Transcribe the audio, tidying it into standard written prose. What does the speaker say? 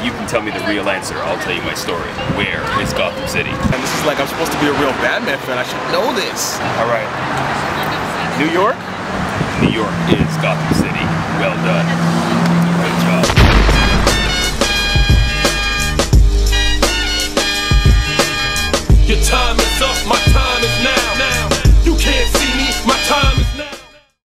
you can tell me the real answer. I'll tell you my story. Where is Gotham City? And this is like I'm supposed to be a real Batman fan. I should know this. All right. New York? New York is Gotham City. Well done. Good job. Your time is up, my